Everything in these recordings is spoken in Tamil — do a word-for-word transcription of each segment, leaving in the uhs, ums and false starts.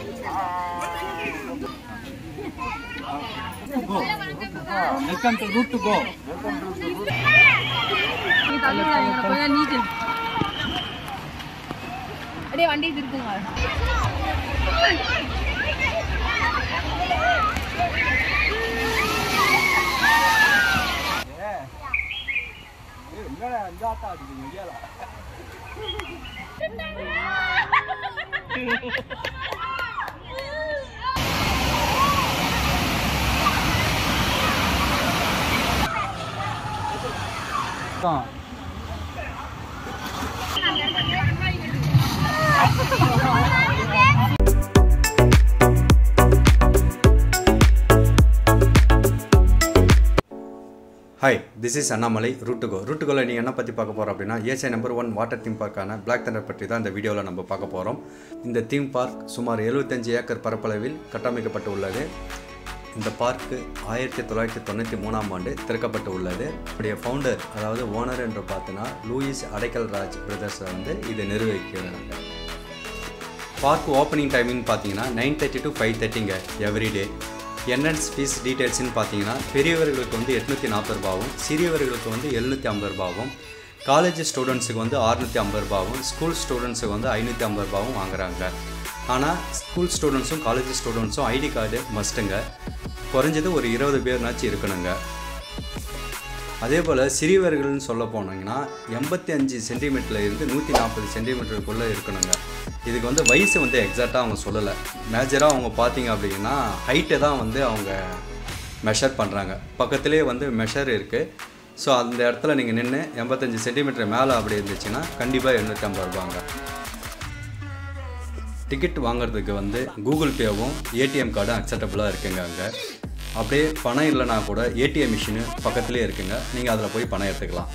Welcome to Route to go. நீ தள்ளி விடாதீங்க கொஞ்சம் நீட்டு. அப்படியே வண்டி திருப்புங்க. ஏ. ஏ என்னடா அஞ்சாட்டா அது முடியல. Hi, this is Annamalai, Route to go. Route to go நீங்க என்ன பத்தி பார்க்க போறோம் அப்படினா Asia number one water theme பார்க்கான Black Thunder பற்றி தான் இந்த வீடியோல நம்ம பார்க்க போறோம். இந்த தீம் பார்க் சுமார் எழுபத்தஞ்சு ஏக்கர் பரப்பளவில் கட்டமைக்கப்பட்டு உள்ளது. இந்த பார்க் ஆயிரத்தி தொள்ளாயிரத்தி தொண்ணூற்றி மூணாம் ஆண்டு திறக்கப்பட்டு உள்ளது. இதோடைய ஃபவுண்டர் அதாவது ஓனர் என்று பார்த்தனா லூயிஸ் அடைக்கல் ராஜ் பிரதர்ஸ் வந்து இதை நிர்வகிக்கிறாங்க. பார்க் ஓப்பனிங் டைமிங் பார்த்தீங்கன்னா நைன் தேர்ட்டி டு ஃபைவ் தேர்ட்டிங்க எவ்ரிடே. என்ட்ரன்ஸ் ஃபீஸ் டீட்டெயில்ஸ்னு பார்த்தீங்கன்னா பெரியவர்களுக்கு வந்து எட்நூற்றி நாற்பது ரூபாவும் சிறியவர்களுக்கு வந்து எழுநூற்றி ஐம்பது ரூபாவும் காலேஜ் ஸ்டூடெண்ட்ஸுக்கு வந்து அறுநூற்றி ஐம்பது ரூபாவும் ஸ்கூல் ஸ்டூடெண்ட்ஸுக்கு வந்து ஐநூற்றி ஐம்பது ரூபாவும் வாங்குறாங்க. ஆனால் ஸ்கூல் ஸ்டூடெண்ட்ஸும் காலேஜ் ஸ்டூடெண்ட்ஸும் ஐடி கார்டு மஸ்ட்டுங்க. குறைஞ்சது ஒரு இருபது பேர்னாச்சும் இருக்கணுங்க. அதே போல் சிறியவர்கள்னு சொல்ல போனீங்கன்னா எண்பத்தி அஞ்சு சென்டிமீட்டரில் இருந்து நூற்றி நாற்பது சென்டிமீட்டருக்குள்ளே இருக்கணுங்க. இதுக்கு வந்து வயசு வந்து எக்ஸாக்டாக அவங்க சொல்லலை. மேஜராக அவங்க பார்த்தீங்க அப்படின்னா ஹைட்டை தான் வந்து அவங்க மெஷர் பண்ணுறாங்க. பக்கத்துலேயே வந்து மெஷர் இருக்குது. ஸோ அந்த இடத்துல நீங்கள் நின்று எண்பத்தஞ்சு சென்டிமீட்டர் மேலே அப்படி இருந்துச்சுன்னா கண்டிப்பாக எண்ணூற்றி ஐம்பது ரூபாங்க. டிக்கெட் வாங்குறதுக்கு வந்து கூகுள் பேவும் ஏடிஎம் கார்டும் அக்செப்டபுளாக இருக்குங்க. அங்கே அப்படியே பணம் இல்லைனா கூட ஏடிஎம் மிஷினு பக்கத்துலேயே இருக்குங்க. நீங்கள் அதில் போய் பணம் எடுத்துக்கலாம்.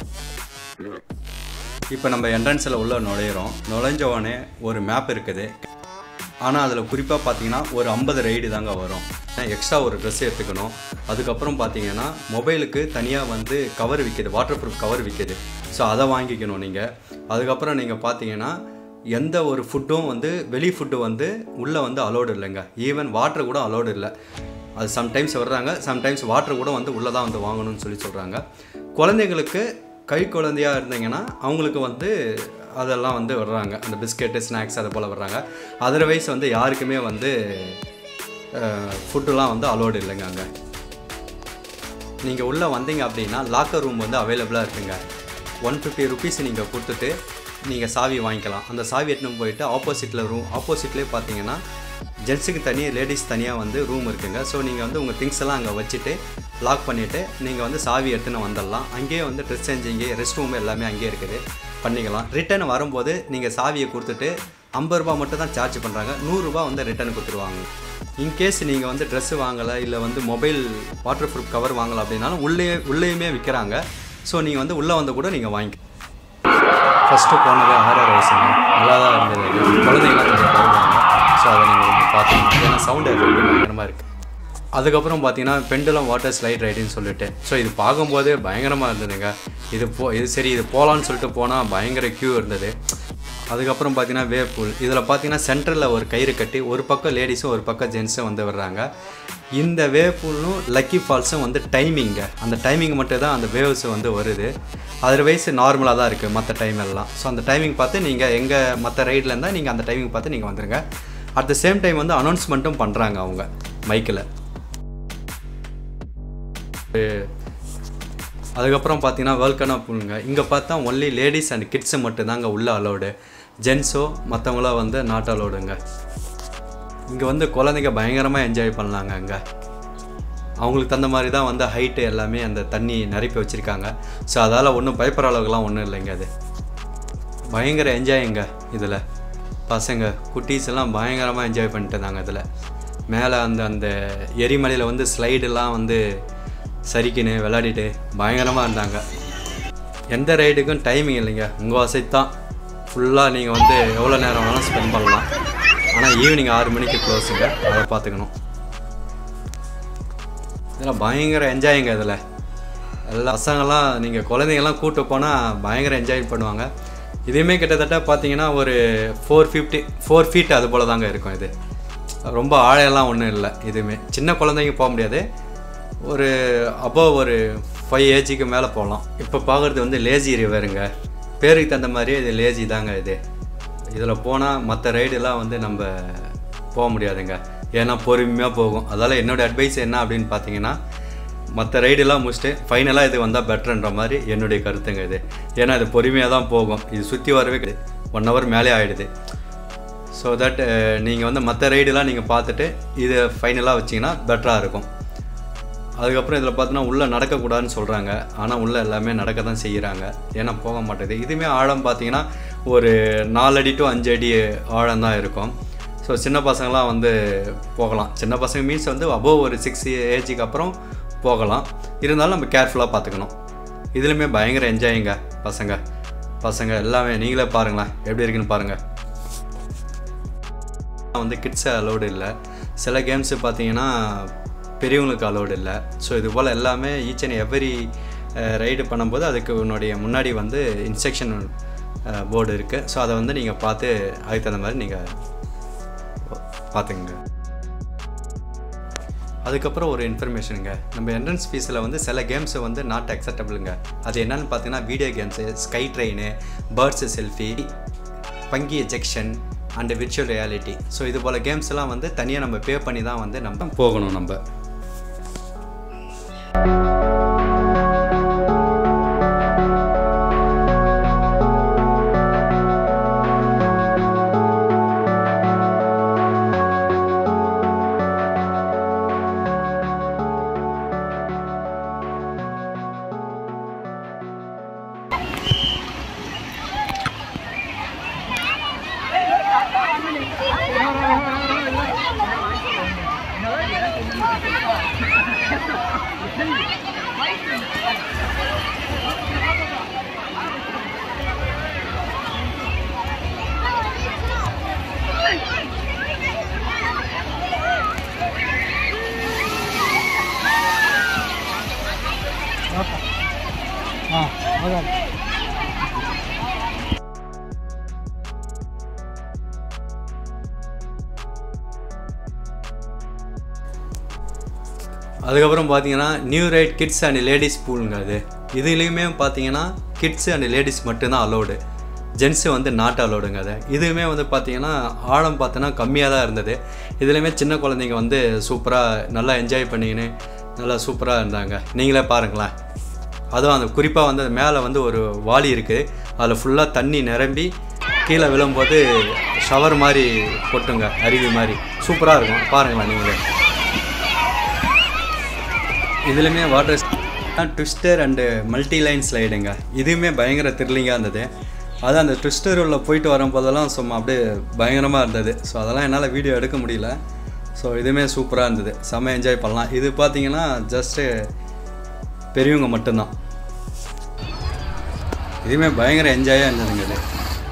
இப்போ நம்ம என்ட்ரன்ஸில் உள்ள நுழையிறோம். நுழைஞ்சவொடனே ஒரு மேப் இருக்குது. ஆனால் அதில் குறிப்பாக பார்த்தீங்கன்னா ஒரு ஐம்பது ரைடு தாங்க வரும். எக்ஸ்ட்ரா ஒரு ட்ரெஸ் எடுத்துக்கணும். அதுக்கப்புறம் பார்த்தீங்கன்னா மொபைலுக்கு தனியாக வந்து கவர் விற்கிது, வாட்டர் ப்ரூஃப் கவர் விற்கிது. ஸோ அதை வாங்கிக்கணும் நீங்கள். அதுக்கப்புறம் நீங்கள் பார்த்தீங்கன்னா எந்த ஒரு ஃபுட்டும் வந்து வெளி ஃபுட்டு வந்து உள்ளே வந்து அலோடு இல்லைங்க. ஈவன் வாட்டர் கூட அலோடு இல்லை. அது சம்டைம்ஸ் வர்றாங்க, சம்டைம்ஸ் வாட்டர் கூட வந்து உள்ளே தான் வந்து வாங்கணும்னு சொல்லி சொல்கிறாங்க. குழந்தைங்களுக்கு கை குழந்தையாக இருந்தீங்கன்னா அவங்களுக்கு வந்து அதெல்லாம் வந்து வர்றாங்க. அந்த பிஸ்கெட்டு ஸ்நாக்ஸ் அது போல் வர்றாங்க. அதர்வைஸ் வந்து யாருக்குமே வந்து ஃபுட்டுலாம் வந்து அலோடு இல்லைங்க. அங்கே நீங்கள் உள்ளே வந்தீங்க அப்படின்னா லாக்கர் ரூம் வந்து அவைலபிளாக இருக்குங்க. ஒன் ஃபிஃப்டி ருபீஸ் நீங்கள் கொடுத்துட்டு நீங்கள் சாவி வாங்கிக்கலாம். அந்த சாவி எடுத்துன்னு போயிட்டு ஆப்போசிட்டில் ரூம் ஆப்போசிட்லேயே பார்த்தீங்கன்னா ஜென்ஸுக்கு தனியாக லேடிஸ் தனியாக வந்து ரூம் இருக்குங்க. ஸோ நீங்கள் வந்து உங்கள் திங்ஸ் எல்லாம் அங்கே வச்சுட்டு லாக் பண்ணிவிட்டு நீங்கள் வந்து சாவி எடுத்துன்னு வந்துடலாம். அங்கேயே வந்து ட்ரெஸ் சேஞ்சிங்கு ரெஸ்ட் ரூம் எல்லாமே அங்கேயே இருக்குது, பண்ணிக்கலாம். ரிட்டர்ன் வரும்போது நீங்கள் சாவியை கொடுத்துட்டு ஐம்பது ரூபா மட்டும் தான் சார்ஜ் பண்ணுறாங்க. நூறுரூபா வந்து ரிட்டர்ன் கொடுத்துருவாங்க. இன்கேஸ் நீங்கள் வந்து ட்ரெஸ்ஸு வாங்கலை இல்லை வந்து மொபைல் வாட்டர் ப்ரூஃப் கவர் வாங்கலை அப்படின்னாலும் உள்ளே உள்ளேயுமே விற்கிறாங்க. ஸோ நீங்கள் வந்து உள்ளே வந்து கூட நீங்கள் வாங்கி ஃபஸ்ட்டு போனது ஆர்ஆர் ஹவுஸுங்க. நல்லா தான் இருந்தது. குழந்தைங்களாம் கொஞ்சம் போடுவாங்க. ஸோ அதை நீங்கள் கொஞ்சம் பார்த்துக்கணும். ஏன்னா சவுண்ட் எஃபெக்ட் பயங்கரமாக இருக்குது. அதுக்கப்புறம் பார்த்தீங்கன்னா பெண்டுலம் வாட்டர் ஸ்லைட் ரைடுன்னு சொல்லிட்டு ஸோ இது பார்க்கும்போதே பயங்கரமாக இருந்ததுங்க. இது போ இது சரி இது போகலான்னு சொல்லிட்டு போனால் பயங்கர க்யூ இருந்தது. அதுக்கப்புறம் பார்த்தீங்கன்னா வேவ் பூல். இதில் பார்த்தீங்கன்னா சென்டரில் ஒரு கயிறு கட்டி ஒரு பக்கம் லேடிஸும் ஒரு பக்கம் ஜென்ஸும் வந்து வர்றாங்க. இந்த வேவ் பூலும் லக்கி ஃபால்ஸும் வந்து டைமிங்க. அந்த டைமிங் மட்டும் தான் அந்த வேவ்ஸ் வந்து வருது. அதர்வைஸ் நார்மலாக தான் இருக்குது மற்ற டைம் எல்லாம். ஸோ அந்த டைமிங் பார்த்து நீங்கள் எங்கே மற்ற ரைடில் இருந்தால் நீங்கள் அந்த டைமிங் பார்த்து நீங்கள் வந்துடுங்க. அட் த சேம் டைம் வந்து அனௌன்ஸ்மெண்ட்டும் பண்ணுறாங்க அவங்க மைக்கில். அதுக்கப்புறம் பார்த்தீங்கன்னா வேல்கனா பூலுங்க. இங்கே பார்த்தா ஒன்லி லேடிஸ் அண்ட் கிட்ஸு மட்டும் தாங்க உள்ள அலோடு. ஜென்ஸோ மற்றவங்களாம் வந்து நாட் அலோடுங்க. இங்கே வந்து குழந்தைங்க பயங்கரமாக என்ஜாய் பண்ணலாங்க. அங்கே அவங்களுக்கு தகுந்த மாதிரி தான் வந்து ஹைட்டு எல்லாமே அந்த தண்ணி நிரப்பி வச்சுருக்காங்க. ஸோ அதால் ஒன்றும் பயப்படுற அளவுக்குலாம் ஒன்றும் இல்லைங்க. அது பயங்கர என்ஜாய்ங்க. இதில் பசங்க குட்டீஸ் எல்லாம் பயங்கரமாக என்ஜாய் பண்ணிட்டு இருந்தாங்க. இதில் மேலே அந்த அந்த எரிமலையில் வந்து ஸ்லைடெல்லாம் வந்து சரிக்கின்னு விளையாடிட்டு பயங்கரமாக இருந்தாங்க. எந்த ரைடுக்கும் டைமிங் இல்லைங்க. உங்கள் வசதி தான். ஃபுல்லாக நீங்கள் வந்து எவ்வளோ நேரம் வேணாலும் ஸ்பெண்ட் பண்ணலாம். ஆனால் ஈவினிங் ஆறு மணிக்கு க்ளோஸுங்க. அதை பார்த்துக்கணும். இதெல்லாம் பயங்கர என்ஜாய்ங்க. இதில் எல்லா பசங்கள்லாம் நீங்கள் குழந்தைங்கள்லாம் கூப்பிட்டு போனால் பயங்கர என்ஜாய் பண்ணுவாங்க. இதுவுமே கிட்டத்தட்ட பார்த்தீங்கன்னா ஒரு ஃபோர் ஃபிஃப்டி ஃபோர் ஃபீட் அது போல் தாங்க இருக்கும். இது ரொம்ப ஆழையெல்லாம் ஒன்றும் இல்லை. இதுவுமே சின்ன குழந்தைங்க போக முடியாது, ஒரு அபோவ் ஒரு ஃபைவ் ஏஜுக்கு மேலே போகலாம். இப்போ பார்க்குறது வந்து லேசி ரிவருங்க. பேருக்கு தகுந்த மாதிரியே இது லேசி தாங்க. இது இதில் போனால் மற்ற ரைடெல்லாம் வந்து நம்ம போக முடியாதுங்க, ஏன்னா பொறுமையாக போகும். அதால் என்னோடய அட்வைஸ் என்ன அப்படின்னு பார்த்தீங்கன்னா, மற்ற ரைடெல்லாம் முடிச்சுட்டு ஃபைனலாக இது வந்தால் பெட்டர்ன்ற மாதிரி என்னுடைய கருத்துங்க இது. ஏன்னா இது பொறுமையாக தான் போகும், இது சுற்றி வரவே கிடையாது, ஒன் ஹவர் மேலே ஆகிடுது. ஸோ தட் நீங்கள் வந்து மற்ற ரைடெல்லாம் நீங்கள் பார்த்துட்டு இதை ஃபைனலாக வச்சிங்கன்னா பெட்டராக இருக்கும். அதுக்கப்புறம் இதில் பார்த்தீங்கன்னா உள்ளே நடக்கக்கூடாதுன்னு சொல்கிறாங்க, ஆனால் உள்ளே எல்லாமே நடக்க தான் செய்கிறாங்க, ஏன்னா போக மாட்டேது. இதுவுமே ஆழம் பார்த்தீங்கன்னா ஒரு நாலு அடி டு அஞ்சு அடி ஆழம் தான் இருக்கும். ஸோ சின்ன பசங்களாம் வந்து போகலாம். சின்ன பசங்க மீன்ஸ் வந்து அபோவ் ஒரு சிக்ஸ் ஏஜுக்கு அப்புறம் போகலாம். இருந்தாலும் நம்ம கேர்ஃபுல்லாக பார்த்துக்கணும். இதுலையுமே பயங்கர என்ஜாயிங்க பசங்க பசங்க எல்லாமே. நீங்களே பாருங்களேன் எப்படி இருக்குன்னு பாருங்கள். வந்து கிட்ஸை அலோடு இல்லை, சில கேம்ஸு பார்த்தீங்கன்னா பெரியவங்களுக்கு அலோடு இல்லை. ஸோ இது போல் எல்லாமே ஈச் அண்ட் எவ்ரி ரைடு பண்ணும்போது அதுக்கு உன்னுடைய முன்னாடி வந்து இன்ஸ்ட்ரக்ஷன் போர்டு இருக்குது. ஸோ அதை வந்து நீங்கள் பார்த்து அதுக்கு தகுந்த மாதிரி நீங்கள் பார்த்துங்க. அதுக்கப்புறம் ஒரு இன்ஃபர்மேஷனுங்க, நம்ம என்ட்ரன்ஸ் ஃபீஸில் வந்து சில கேம்ஸை வந்து நாட் அக்செப்டபிளுங்க. அது என்னென்னு பார்த்தீங்கன்னா video games, sky train, birds selfie, bungee ejection and virtual reality. So இது போல் கேம்ஸ்லாம் வந்து தனியாக நம்ம பே பண்ணி தான் வந்து நம்ம போகணும். நம்ம அதுக்கப்புறம் பார்த்தீங்கன்னா new ride kids and ladies பூலுங்க. அது இதுலேயுமே பார்த்தீங்கன்னா கிட்ஸு அண்ட் லேடிஸ் மட்டும்தான் அலோடு, ஜென்ஸு வந்து நாட் அலோடுங்க. அது இதுவுமே வந்து பார்த்தீங்கன்னா ஆழம் பார்த்தோன்னா கம்மியாக தான் இருந்தது. இதுலேயுமே சின்ன குழந்தைங்க வந்து சூப்பராக நல்லா என்ஜாய் பண்ணிக்கின்னு நல்லா சூப்பராக இருந்தாங்க. நீங்களே பாருங்களேன். அதுவும் அந்த குறிப்பாக வந்து மேலே வந்து ஒரு வாளி இருக்குது, அதில் ஃபுல்லாக தண்ணி நிரம்பி கீழே விழும்போது ஷவர் மாதிரி கொட்டுங்க, அருவி மாதிரி சூப்பராக இருக்கும். பாருங்களேன் நீங்களே. இதுலேயுமே water twister and multi line ஸ்லைடுங்க. இதுவுமே பயங்கர த்ரில்லிங்காக இருந்தது. அது அந்த ட்விஸ்டர் உள்ள போயிட்டு வரும்போதெல்லாம் சும்மா அப்படியே பயங்கரமாக இருந்தது. ஸோ அதெல்லாம் என்னால் வீடியோ எடுக்க முடியல. ஸோ இதுவுமே சூப்பராக இருந்தது, செம்ம என்ஜாய் பண்ணலாம். இது பார்த்தீங்கன்னா ஜஸ்ட்டு பெரியவங்க மட்டும்தான். இதுவுமே பயங்கர என்ஜாயாக இருந்ததுங்க. இது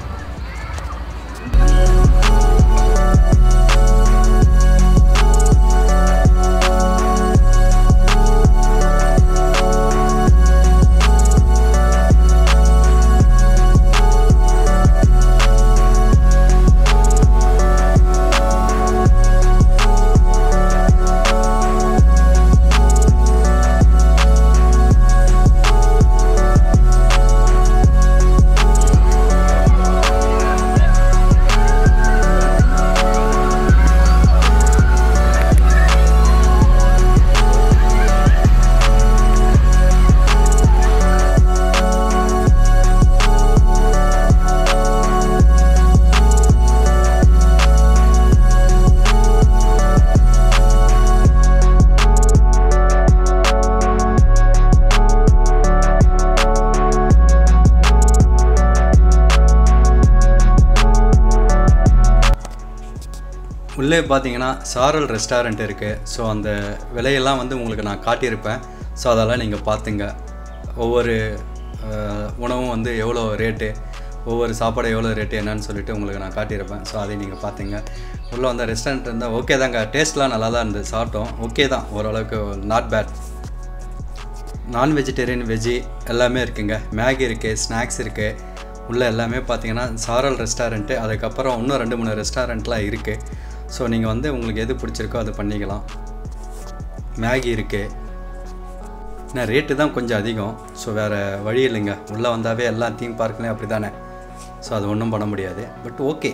உள்ளே பார்த்தீங்கன்னா சாரல் ரெஸ்டாரண்ட் இருக்குது. ஸோ அந்த விலையெல்லாம் வந்து உங்களுக்கு நான் காட்டியிருப்பேன். ஸோ அதெல்லாம் நீங்கள் பார்த்துங்க. ஒவ்வொரு உணவும் வந்து எவ்வளோ ரேட்டு, ஒவ்வொரு சாப்பாடு எவ்வளோ ரேட்டு என்னன்னு சொல்லிட்டு உங்களுக்கு நான் காட்டியிருப்பேன். ஸோ அதை நீங்கள் பார்த்துங்க. உள்ளே வந்த ரெஸ்டாரண்ட் இருந்தால் ஓகே தாங்க, டேஸ்ட்லாம் நல்லா தான் இருந்தது, சாப்பிட்டோம், ஓகே தான், ஓரளவுக்கு நாட் பேட். நான் வெஜிடேரியன் வெஜ்ஜி எல்லாமே இருக்குங்க. மேகி இருக்குது, ஸ்நாக்ஸ் இருக்குது. உள்ளே எல்லாமே பார்த்தீங்கன்னா சாரல் ரெஸ்டாரண்ட்டு, அதுக்கப்புறம் இன்னும் ரெண்டு மூணு ரெஸ்டாரண்ட்லாம் இருக்குது. ஸோ நீங்கள் வந்து உங்களுக்கு எது பிடிச்சிருக்கோ அது பண்ணிக்கலாம். மேகி இருக்குது. ஏன்னா ரேட்டு தான் கொஞ்சம் அதிகம். ஸோ வேறு வழி இல்லைங்க. உள்ளே வந்தாவே எல்லா தீம் பார்க்லேயும் அப்படி தானே. ஸோ அது ஒன்றும் பண்ண முடியாது. But okay.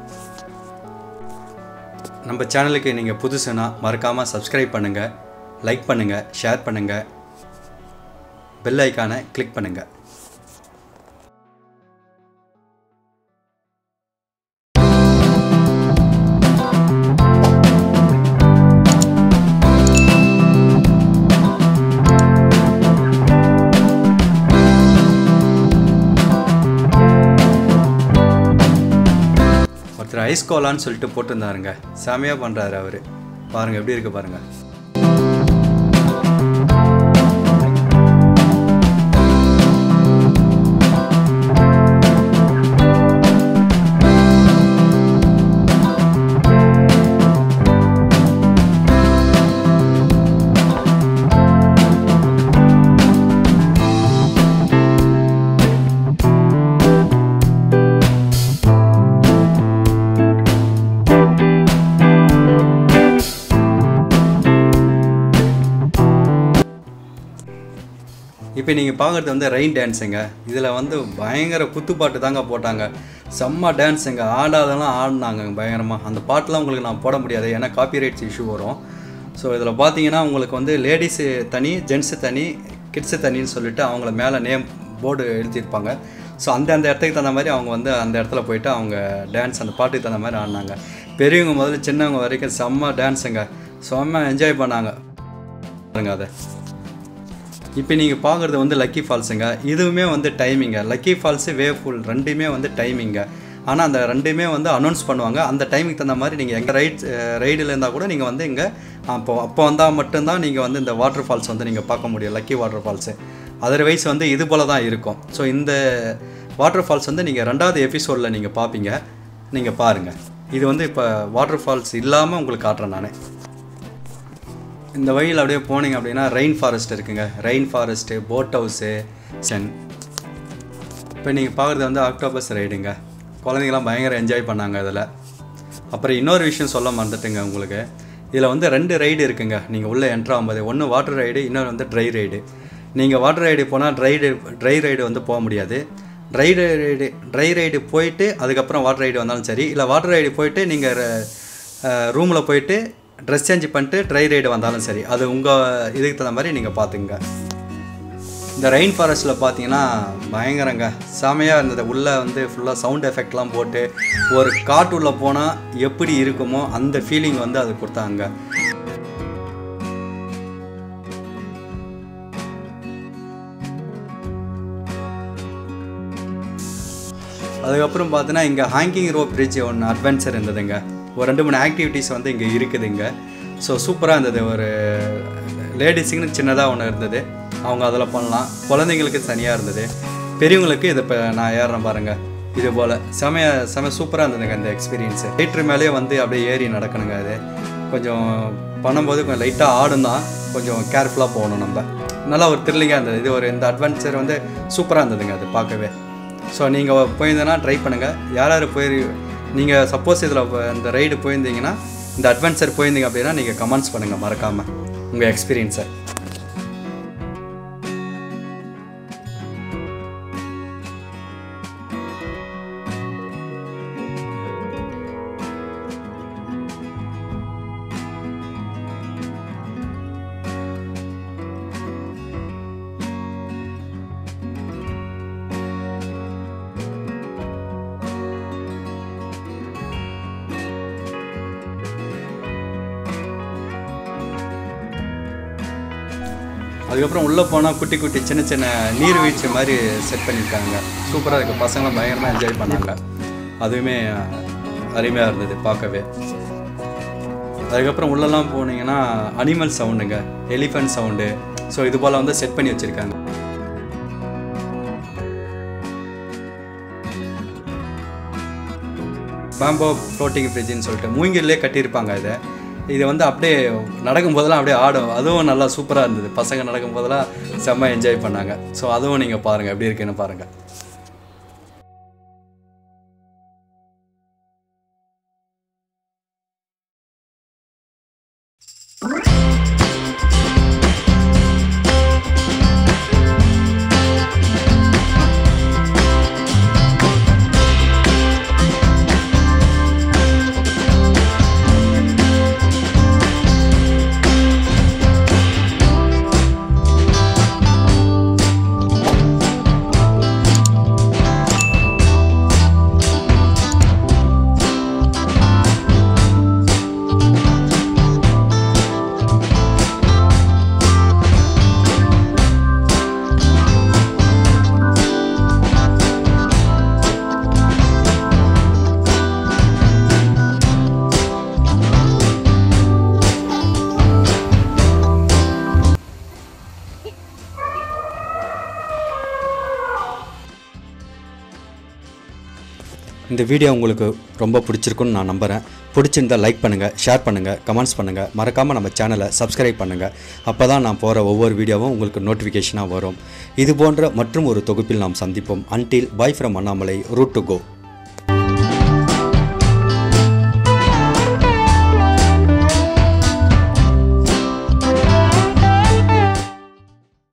நம்ம சேனலுக்கு நீங்கள் புதுசுனா மறக்காமல் சப்ஸ்கிரைப் பண்ணுங்கள், லைக் பண்ணுங்கள், ஷேர் பண்ணுங்கள், பெல் ஐக்கானை கிளிக் பண்ணுங்கள். ஒருத்தர் ஐஸ் கோலான்னு சொல்லிட்டு போட்டிருந்தாருங்க. செமையாக பண்ணுறாரு அவர். பாருங்கள் எப்படி இருக்குது பாருங்கள். இப்போ நீங்கள் பார்க்குறது வந்து ரெயின் டான்ஸுங்க. இதில் வந்து பயங்கர குத்துப்பாட்டு தாங்க போட்டாங்க. செம்ம டான்ஸுங்க. ஆடாதெல்லாம் ஆடினாங்க பயங்கரமாக. அந்த பாட்டெலாம் உங்களுக்கு நான் போட முடியாது, ஏன்னா காப்பிரைட்ஸ் இஷ்யூ வரும். ஸோ இதில் பார்த்தீங்கன்னா உங்களுக்கு வந்து லேடிஸு தனி, ஜென்ஸு தனி, கிட்ஸு தனின்னு சொல்லிட்டு அவங்கள மேலே நேம் போர்டு எழுதியிருப்பாங்க. ஸோ அந்த அந்த இடத்துக்கு தகுந்த மாதிரி அவங்க வந்து அந்த இடத்துல போய்ட்டு அவங்க டான்ஸ் அந்த பாட்டுக்கு தகுந்த மாதிரி ஆடினாங்க. பெரியவங்க முதல்ல சின்னவங்க வரைக்கும் செம்ம டான்ஸுங்க. செம்ம என்ஜாய் பண்ணாங்க பாருங்க. அதை இப்போ நீங்கள் பார்க்குறது வந்து லக்கி ஃபால்ஸுங்க. இதுவுமே வந்து டைமிங்க. லக்கி ஃபால்ஸு வேவ் ஃபுல் ரெண்டுமே வந்து டைமிங்க. ஆனால் அந்த ரெண்டுமே வந்து அனௌன்ஸ் பண்ணுவாங்க. அந்த டைமுக்கு தகுந்த மாதிரி நீங்கள் எங்கள் ரைட் ரைடில் இருந்தால் கூட நீங்கள் வந்து இங்கே அப்போ அப்போ வந்தால் மட்டும்தான் நீங்கள் வந்து இந்த வாட்டர் ஃபால்ஸ் வந்து நீங்கள் பார்க்க முடியும், லக்கி வாட்டர் ஃபால்ஸு. அதர்வைஸ் வந்து இது போல் தான் இருக்கும். ஸோ இந்த வாட்டர் ஃபால்ஸ் வந்து நீங்கள் ரெண்டாவது எபிசோடில் நீங்கள் பார்ப்பீங்க. நீங்கள் பாருங்கள். இது வந்து இப்போ வாட்டர் ஃபால்ஸ் இல்லாமல் உங்களுக்கு காட்டுறேன் நான். இந்த வழியில் அப்படியே போனீங்க அப்படின்னா ரெயின் ஃபாரஸ்ட் இருக்குங்க. ரெயின் ஃபாரஸ்ட்டு, போட் ஹவுஸு, சென். இப்போ நீங்கள் பார்க்குறது வந்து ஆக்டோபஸ் ரைடுங்க. குழந்தைங்களாம் பயங்கர என்ஜாய் பண்ணாங்க இதில். அப்புறம் இன்னொரு விஷயம் சொல்ல மறந்துட்டுங்க உங்களுக்கு. இதில் வந்து ரெண்டு ரைடு இருக்குங்க நீங்கள் உள்ளே என்ட்ரு ஆகும்போது. ஒன்று வாட்டர் ரைடு, இன்னொரு வந்து ட்ரை ரைடு. நீங்கள் வாட்டர் ரைடு போனால் ட்ரை ட்ரை ரைடு வந்து போக முடியாது. ட்ரை ரைடு ட்ரை ரைடு போயிட்டு அதுக்கப்புறம் வாட்டர் ரைடு வந்தாலும் சரி, இல்லை வாட்டர் ரைடு போயிட்டு நீங்கள் ரூமில் போயிட்டு ட்ரெஸ் சேஞ்ச் பண்ணிட்டு ட்ரை ரைடு வந்தாலும் சரி, அது உங்கள் இதுக்கு தகுந்த மாதிரி நீங்கள் பார்த்துங்க. இந்த ரெயின் ஃபாரஸ்ட்டில் பார்த்தீங்கன்னா பயங்கரங்க செமையாக இருந்தது. உள்ளே வந்து ஃபுல்லாக சவுண்ட் எஃபெக்ட்லாம் போட்டு ஒரு காட்டுள்ளே போனால் எப்படி இருக்குமோ அந்த ஃபீலிங் வந்து அது கொடுத்தாங்க. அதுக்கப்புறம் பார்த்தீங்கன்னா இங்கே ஹேங்கிங் ரோப் பிரிட்ஜ் ஒன்று அட்வென்ச்சர் இருந்ததுங்க. ஒரு ரெண்டு மூணு ஆக்டிவிட்டீஸ் வந்து இங்கே இருக்குதுங்க. ஸோ சூப்பராக இருந்தது. ஒரு லேடிஸுக்குன்னு சின்னதாக ஒன்று இருந்தது, அவங்க அதில் பண்ணலாம். குழந்தைங்களுக்கு தனியாக இருந்தது. பெரியவங்களுக்கு இது இப்போ நான் ஏறுறேன் பாருங்கள். இது போல் செமைய செம சூப்பராக இருந்ததுங்க இந்த எக்ஸ்பீரியன்ஸு. லைட்ரு மேலேயே வந்து அப்படியே ஏறி நடக்கணுங்க. அது கொஞ்சம் பண்ணும்போது கொஞ்சம் லைட்டாக ஆடும் தான், கொஞ்சம் கேர்ஃபுல்லாக போகணும் நம்ம. நல்லா ஒரு த்ரில்லிங்காக இருந்தது. இது ஒரு இந்த அட்வென்ச்சர் வந்து சூப்பராக இருந்ததுங்க அது பார்க்கவே. ஸோ நீங்கள் போயிருந்தேன்னா ட்ரை பண்ணுங்கள். யார் யார் போய் நீங்கள் சப்போஸ் இதில் இந்த ரைடு போயிருந்தீங்கன்னா, இந்த அட்வென்ச்சர் போயிருந்தீங்க அப்படின்னா நீங்கள் கமெண்ட்ஸ் பண்ணுங்கள் மறக்காமல் உங்கள் எக்ஸ்பீரியன்ஸை. அதுக்கப்புறம் உள்ளே போனால் குட்டி குட்டி சின்ன சின்ன நீர்வீழ்ச்சி மாதிரி செட் பண்ணியிருக்காங்க. சூப்பராக இருக்குது. பசங்களாம் பயங்கரமாக என்ஜாய் பண்ணாங்க. அதுவுமே அருமையாக இருந்தது பார்க்கவே. அதுக்கப்புறம் உள்ளெல்லாம் போனீங்கன்னா அனிமல் சவுண்டுங்க, எலிஃபென்ட் சவுண்டு. ஸோ இது போல் வந்து செட் பண்ணி வச்சுருக்காங்க. பேம்போ ஃப்ளோட்டிங் ஃப்ரிட்ஜுன்னு சொல்லிட்டு மூங்கிலே கட்டியிருப்பாங்க. இதை இது வந்து அப்படியே நடக்கும்போதெல்லாம் அப்படியே ஆடும். அதுவும் நல்லா சூப்பராக இருந்தது. பசங்க நடக்கும்போதெல்லாம் செம்ம என்ஜாய் பண்ணாங்க. ஸோ அதுவும் நீங்கள் பாருங்கள் எப்படி இருக்குன்னு பாருங்கள். இந்த வீடியோ உங்களுக்கு ரொம்ப பிடிச்சிருக்குன்னு நான் நம்புகிறேன். பிடிச்சிருந்தால் லைக் பண்ணுங்கள், ஷேர் பண்ணுங்கள், கமெண்ட்ஸ் பண்ணுங்கள். மறக்காமல் நம்ம சேனலை சப்ஸ்கிரைப் பண்ணுங்கள். அப்போ தான் நான் போகிற ஒவ்வொரு வீடியோவும் உங்களுக்கு நோட்டிஃபிகேஷனாக வரும். இது போன்ற மற்றும் ஒரு தொகுப்பில் நாம் சந்திப்போம். Until bye from Annamalai, route to go.